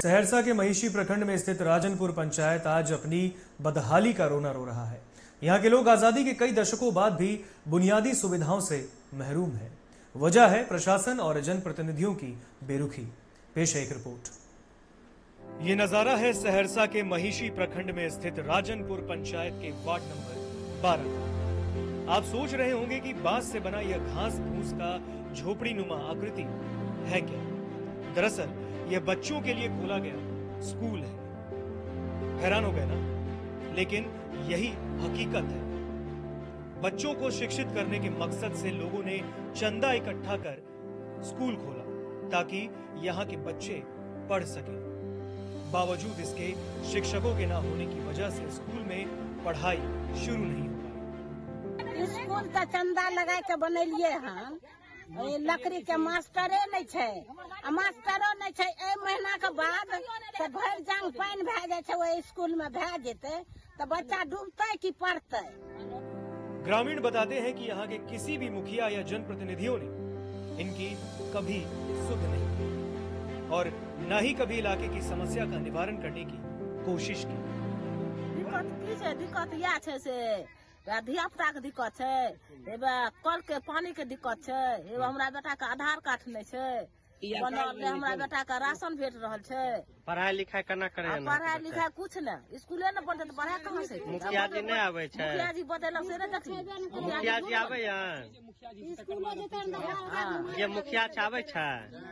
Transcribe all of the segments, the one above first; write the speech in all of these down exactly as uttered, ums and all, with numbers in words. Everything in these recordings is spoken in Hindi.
सहरसा के महिषी प्रखंड में स्थित राजनपुर पंचायत आज अपनी बदहाली का रोना रो रहा है। यहाँ के लोग आजादी के कई दशकों बाद भी बुनियादी सुविधाओं से महरूम हैं। वजह है प्रशासन और जनप्रतिनिधियों की बेरुखी। पेश है एक रिपोर्ट। ये नजारा है सहरसा के महिषी प्रखंड में स्थित राजनपुर पंचायत के वार्ड नंबर बारह। आप सोच रहे होंगे कि बांस से बना यह घास फूस का झोपड़ी नुमा आकृति है क्या? दरअसल यह बच्चों के लिए खोला गया स्कूल है। हैरान हो गए ना? लेकिन यही हकीकत है। बच्चों को शिक्षित करने के मकसद से लोगों ने चंदा इकट्ठा कर स्कूल खोला ताकि यहाँ के बच्चे पढ़ सकें। बावजूद इसके शिक्षकों के ना होने की वजह से स्कूल में पढ़ाई शुरू नहीं हो पाई। स्कूल का चंदा लगा के बनलिए हम, लकड़ी के मास्टरे नहीं छे, मास्टरो नहीं छे। एक महीना के बाद से भर जांग पानी भे जाए छे, वो स्कूल में भे जेते तो बच्चा डूबते कि पढ़ते। ग्रामीण बताते हैं कि यहाँ के किसी भी मुखिया या जनप्रतिनिधियों ने इनकी कभी सुध नहीं की और न ही कभी इलाके की समस्या का निवारण करने की कोशिश की। दिक्कत की छे? दिक्कत यह छे से धिया पुता के दिक्कत है, कल के पानी के दिक्कत है, हमारा बेटा का आधार कार्ड नहीं है, हमारा बेटा का राशन भेट रहा है। पढ़ाई लिखाई करना करे ना? पढ़ाई लिखाई कुछ न, स्कूले न बनते तो पढ़ाई कहाँ से? मुखिया जी नहीं आवे छे? मुखिया जी बतेलक से नहीं देखी। मुखिया जी आवे यहाँ? ये मुखिया आवे छे?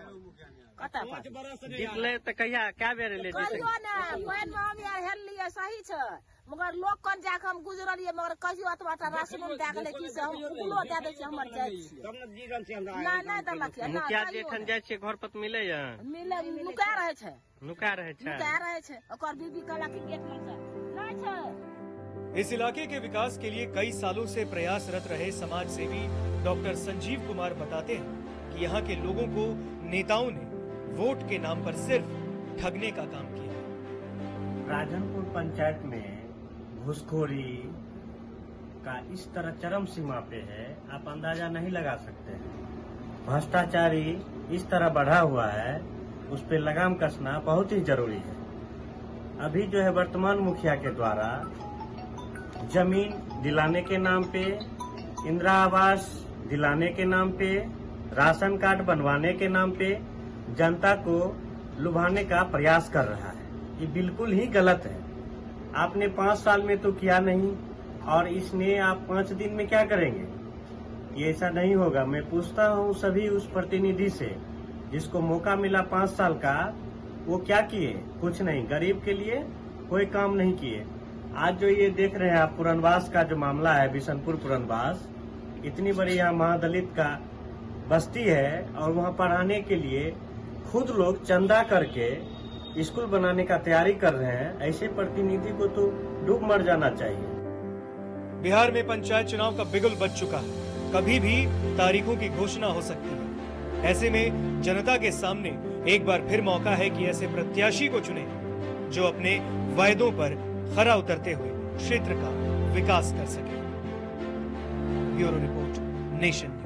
जीतले तो कहिया क्या बेर ले? कहियो ना, कोई में हम यार हेल लिए सही छे, मगर लोग कन जाके हम गुजरलिए, मगर कहियो अतवा राशन दे गेले कि से हम फूलो दे दे छी हमर जाय छी। ना ना दलक या मुखिया जी एखन जाय छी घर पर मिले या? मिले नुका रहे छे। नुका रहे छे? नुका रहे छे। ओकर बीबी कहला कि गेट में से नहीं छे। इस इलाके के विकास के लिए कई सालों से प्रयासरत रहे समाज सेवी डॉक्टर संजीव कुमार बताते हैं कि यहाँ के लोगों को नेताओं ने वोट के नाम पर सिर्फ ठगने का काम किया। राजनपुर पंचायत में घूसखोरी का इस तरह चरम सीमा पे है, आप अंदाजा नहीं लगा सकते हैं। भ्रष्टाचारी इस तरह बढ़ा हुआ है, उस पे लगाम कसना बहुत ही जरूरी है। अभी जो है वर्तमान मुखिया के द्वारा जमीन दिलाने के नाम पे, इंदिरा आवास दिलाने के नाम पे, राशन कार्ड बनवाने के नाम पे जनता को लुभाने का प्रयास कर रहा है। ये बिल्कुल ही गलत है। आपने पाँच साल में तो किया नहीं और इसने आप पाँच दिन में क्या करेंगे? ये ऐसा नहीं होगा। मैं पूछता हूँ सभी उस प्रतिनिधि से जिसको मौका मिला पाँच साल का, वो क्या किए? कुछ नहीं। गरीब के लिए कोई काम नहीं किए। आज जो ये देख रहे हैं आप पुरनवास का जो मामला है, बिशनपुर पुरनवास, इतनी बड़ी यहाँ महादलित का बस्ती है और वहाँ पढ़ाने के लिए खुद लोग चंदा करके स्कूल बनाने का तैयारी कर रहे हैं। ऐसे प्रतिनिधि को तो डूब मर जाना चाहिए। बिहार में पंचायत चुनाव का बिगुल बज चुका है। कभी भी तारीखों की घोषणा हो सकती है। ऐसे में जनता के सामने एक बार फिर मौका है कि ऐसे प्रत्याशी को चुने जो अपने वायदों पर खरा उतरते हुए क्षेत्र का विकास कर सके। Bureau report, nation.